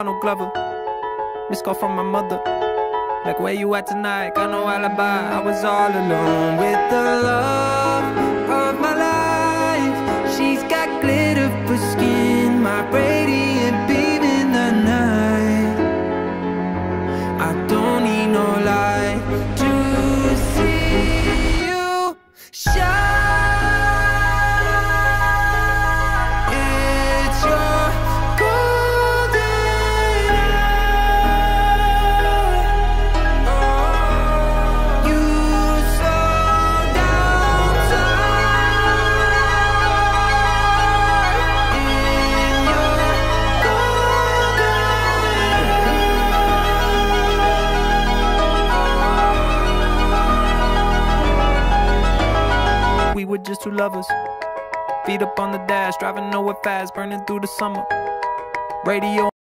no Glover. Missed call from my mother, like, where you at tonight? Got no alibi. I was all alone with the love of my life. She's got glitter for skin, my radiant beam in the night. I don't need no light to see you shine. We were just two lovers, feet up on the dash, driving nowhere fast, burning through the summer. Radio